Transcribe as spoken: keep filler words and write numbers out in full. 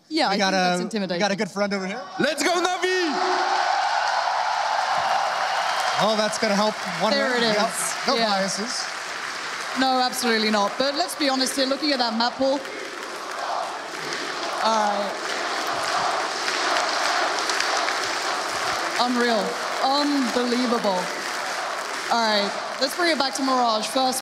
Yeah, we I got think a, that's intimidating. We got a good friend over here. Let's go, Navi! Oh, that's going to help. One There round. it is. Yep. No Yeah. biases. No, absolutely not. But let's be honest here, looking at that map pool. All right. Unreal. Unbelievable. All right, let's bring it back to Mirage first.